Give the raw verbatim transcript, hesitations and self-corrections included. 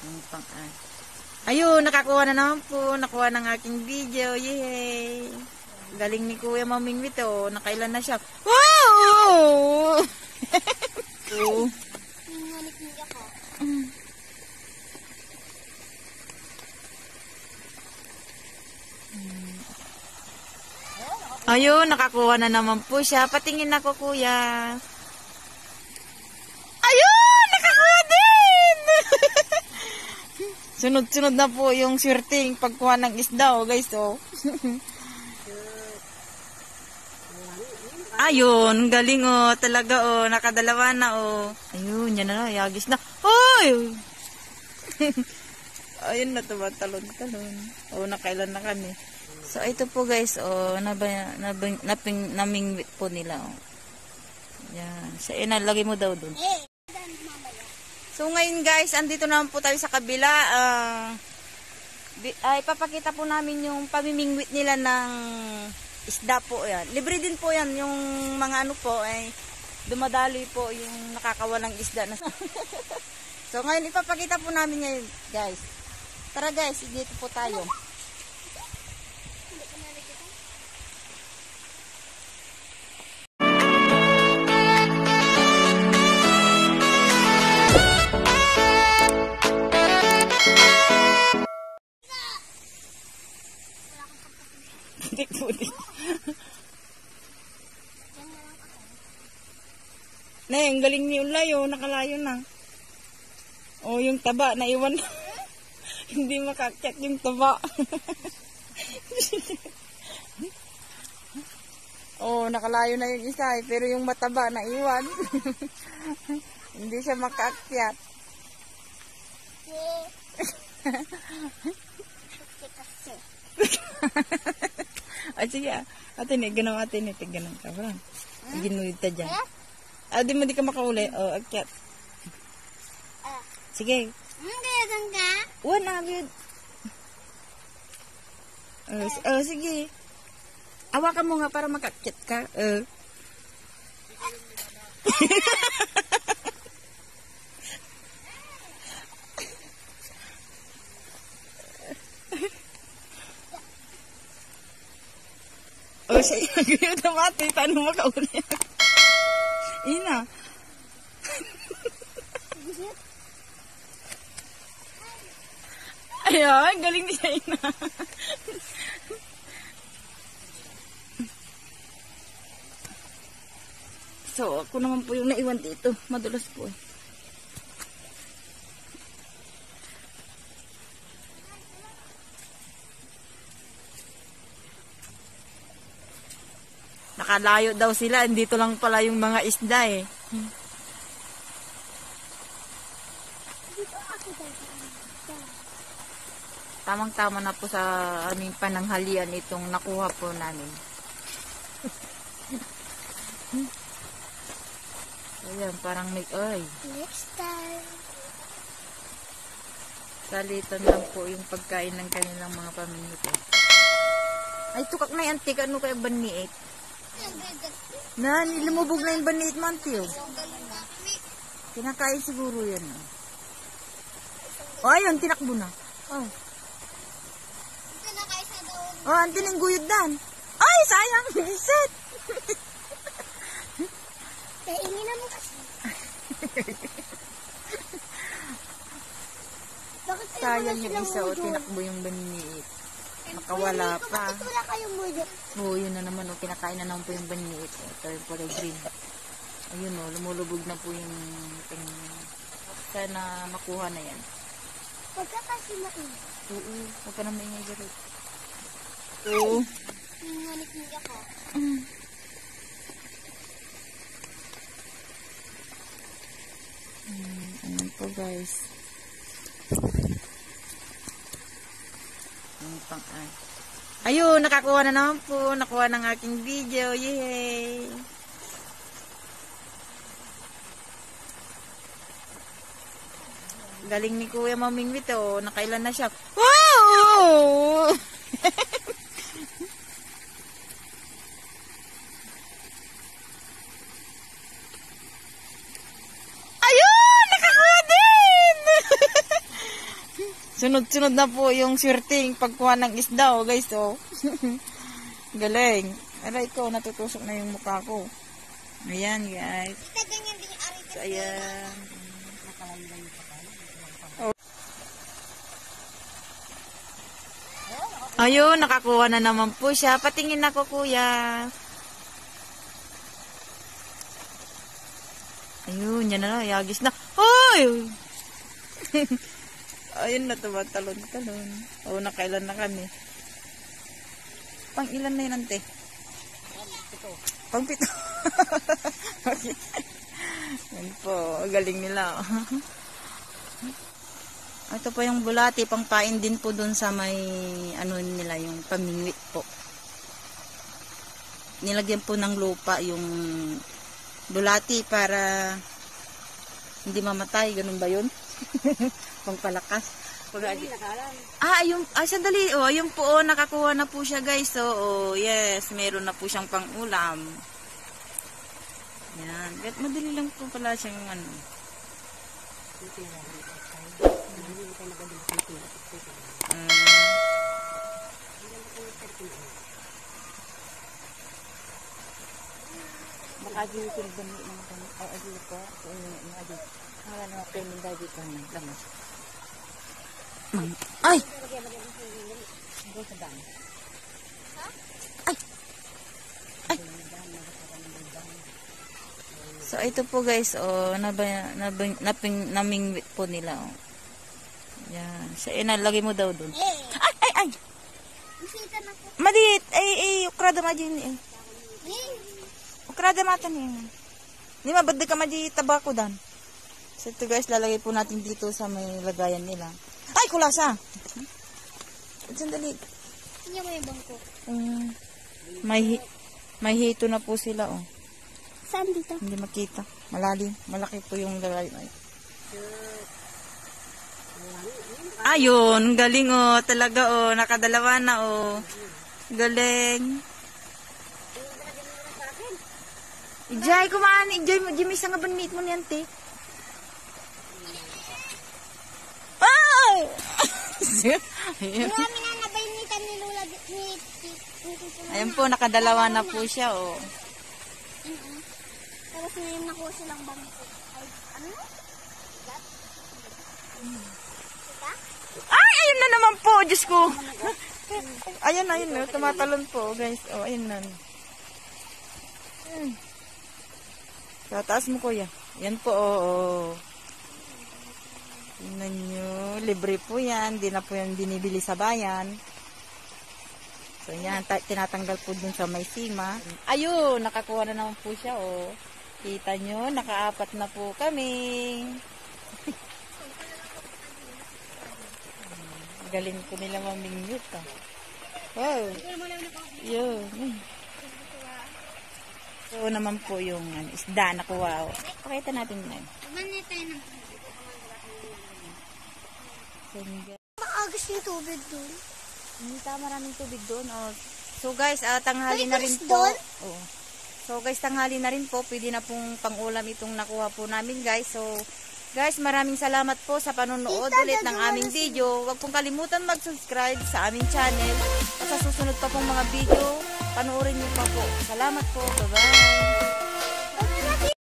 Ayun, nakakuha na naman po. Nakuha ng aking video. Yay! Galing ni Kuya Mamingwit oh. Nakailan na siya. Wow! Oh. Ayun, nakakuha na naman po siya. Patingin ako, Kuya. Ayun, nakakuha din! Sunod-sunod na po yung swerte pagkuha ng isda, oh, guys, oh. Ayun, galing, oh. Talaga, oh. Nakadalawa na, oh. Ayun, yan na, yagis na. Hoy! Ayun na, tuba, talon-talon. Oh, nakailan na kami. So, ito po, guys, oh. Nabay, nabing, naping, namingwit po nila, oh. Yan. Sa inalagay mo daw dun. So, ngayon, guys, andito naman po tayo sa kabila. Ah... Uh, ay, papakita po namin yung pamimingwit nila ng isda po yan. Libre din po yan. Yung mga ano po ay dumadaloy po yung nakakawalang isda na. So ngayon ipapakita po namin ngayon, guys. Tara guys, dito po tayo. Na, ang galing ni Ulay, oh, nakalayo na. Oh, yung taba, naiwan na. Hindi makakyat yung taba. Oh, nakalayo na yung isa, eh, pero yung mataba, naiwan. Hindi siya makakyat. Ay, sige, atin eh, ganun atin eh, ganun ka, parang. Ginuwid ta dyan. Ah, di mo di ka makauli. Oh, akyat. Sige. Hindi, ka? One agad. Oh, oh, sige. Awakan mo nga para makakyat ka. Oh. Oh, sige. Ganyan na mati. Paano makauli? Ina. Ayan, galing ni siya, Ina. So, ako naman po yung naiwan dito. Madulas po eh. Nakalayo daw sila. Dito lang pala yung mga isda eh. Hmm. Tamang-tama na po sa aming pananghalian itong nakuha po namin. Ayan, parang may... Ay. Next time. Salitan lang po yung pagkain ng kanilang mga pamilya. Ay, tukak na yung antik. Ano kaya baniit? Na, nilimubog na yung baniit mo, antiyo. Kinakain siguro yan. Oh, ayun, tinakbo na. Oh. Oh, antin yung guyod dan. Ay, sayang. Bisit. Kainin na mo kasi. Sayang yung isa o tinakbo yung baniit. Makawala pa. Bakit wala kayong mudo? Oo, yun na naman. O, kinakain na naman po yung baniit. Ito yung pala green. Ayun o, lumulubog na po yung sana makuha na yan. Huwag ka kasi main. Oo, huwag ka na maingay dito. Oo. Nanginig ako. Hmm, ayan po guys. Ayun, nakakuha na naman po. Nakuha ng aking video. Yay! Galing ni Kuya Mamingwit oh. Nakailan na siya. Wow! Ayun! Nakakuha din! Sunod-sunod na po yung swerte pagkuha ng isda, oh, guys, oh. Galing. Aray ko, natutusok na yung mukha ko. Ayan, guys. So, ayan. Oh. Ayun, nakakuha na naman po siya. Patingin ako, kuya. Ayun, yan na, yagis na. Ay! Ayun na, tumatalon-talon. Oo, nakailan na kami. Pang ilan na yun, ante? Pang pito. Okay. Yan po, galing nila. Ito po yung bulati, pangpain din po dun sa may, ano nila, yung pamingwit po. Nilagyan po ng lupa yung bulati para hindi mamatay, ganun ba yun? Pangpalakas. Ah, ayun, ah, sandali, oh, ayun po, oh, nakakuha na po siya, guys. So, oh, yes, meron na po siyang pang-ulam. Yan, madali lang po pala siyang, ano. Um, Baka dito yung dami ng dami. Ay, adil ko. So, yung adil. Wala na ako yung dagi ko ng lamas. Ay! Ay! Ay! So, ito po, guys, oh, nabay, nabay, naping, namingwit po nila, oh. Yan. So, inalagay mo daw dun. Ay! Ay! Ay! Madiit! Ay! Ay! Ukrada majin eh. Ukrada mata niya. Hindi mabad ka maji tabako dan. So, ito, guys, lalagay po natin dito sa may lagayan nila. Ay! Kulasa! Sandali. Tingnan mo yung bangko. Um, may, may hito na po sila, oh. Saan dito? Hindi makita. Malalim. Malaki po yung lagayan. Ay. Ayun. Galing, oh. Talaga, oh. Nakadalawa na, oh. Galing. Ijay, kumaan. Ijay mo. Jimmy, sa nga banit mo niyan, te. Ay! Yung kami na nabalinitan ni Lola. Ayun po, nakadalawa na po siya, oh. Tapos ngayon nakuha silang bangko. Ay, ano? Ay, ayun na naman po. Diyos ko. Ayun, ayun, oh. Tumatalon po, guys. Oh, ayun na. Sa taas mo, kuya. Yan po, oo. Oh, oh. Tingnan nyo. Libre po yan. Di na po yan binibili sa bayan. So, yan. Tinatanggal po dun sa may sima. Ayun, nakakuha na naman po siya, oh. Kita nyo, nakaapat na po kami. Galing ko nila mamingwit, ah. Wow. Yun. So, naman po yung ano, isda nakuha. Oh. Pakita natin na. Maagas yung tubig doon. Hindi ka maraming tubig doon. Oh. So guys, uh, tanghali May na rin fish po. doon? Oh. So guys, tanghali na rin po. Pwede na pong pang-ulam itong nakuha po namin, guys. So guys, maraming salamat po sa panonood Tita, ulit ng gagawa aming na video. Huwag pong kalimutan mag-subscribe sa aming channel. At sa susunod pa pong mga video, panoorin niyo pa po. Salamat po. Bye-bye.